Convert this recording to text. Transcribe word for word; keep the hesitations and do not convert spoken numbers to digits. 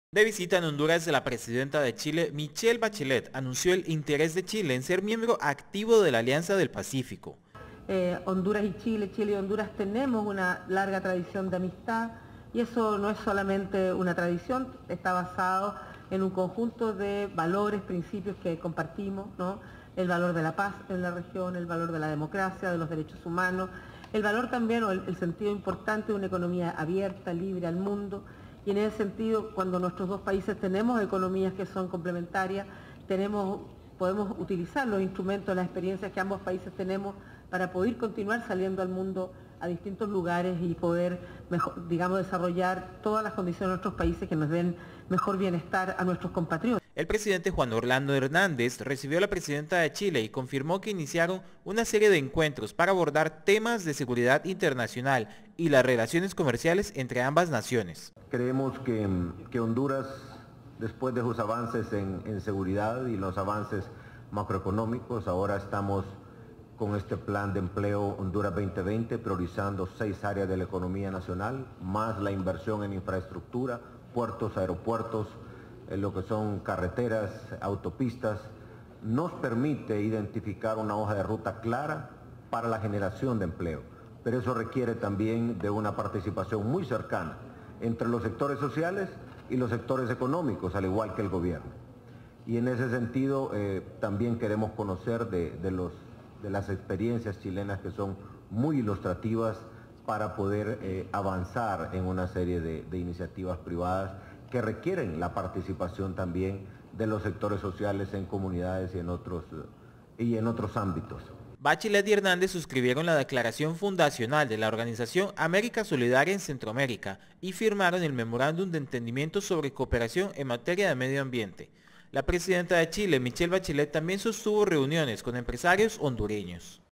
De visita en Honduras, la presidenta de Chile, Michelle Bachelet, anunció el interés de Chile en ser miembro activo de la Alianza del Pacífico. Eh, Honduras y Chile, Chile y Honduras tenemos una larga tradición de amistad y eso no es solamente una tradición, está basado en un conjunto de valores, principios que compartimos, ¿no? El valor de la paz en la región, el valor de la democracia, de los derechos humanos, el valor también o el, el sentido importante de una economía abierta, libre al mundo. Y en ese sentido, cuando nuestros dos países tenemos economías que son complementarias, tenemos, podemos utilizar los instrumentos, las experiencias que ambos países tenemos para poder continuar saliendo al mundo a distintos lugares y poder, mejor, digamos, desarrollar todas las condiciones de nuestros países que nos den mejor bienestar a nuestros compatriotas. El presidente Juan Orlando Hernández recibió a la presidenta de Chile y confirmó que iniciaron una serie de encuentros para abordar temas de seguridad internacional y las relaciones comerciales entre ambas naciones. Creemos que, que Honduras, después de sus avances en, en seguridad y los avances macroeconómicos, ahora estamos con este plan de empleo Honduras veinte veinte, priorizando seis áreas de la economía nacional, más la inversión en infraestructura, puertos, aeropuertos, en lo que son carreteras, autopistas, nos permite identificar una hoja de ruta clara para la generación de empleo. Pero eso requiere también de una participación muy cercana entre los sectores sociales y los sectores económicos, al igual que el gobierno. Y en ese sentido eh, también queremos conocer de, de, los, de las experiencias chilenas que son muy ilustrativas para poder eh, avanzar en una serie de, de iniciativas privadas que requieren la participación también de los sectores sociales en comunidades y en otros, y en otros ámbitos. Bachelet y Hernández suscribieron la declaración fundacional de la Organización América Solidaria en Centroamérica y firmaron el memorándum de entendimiento sobre cooperación en materia de medio ambiente. La presidenta de Chile, Michelle Bachelet, también sostuvo reuniones con empresarios hondureños.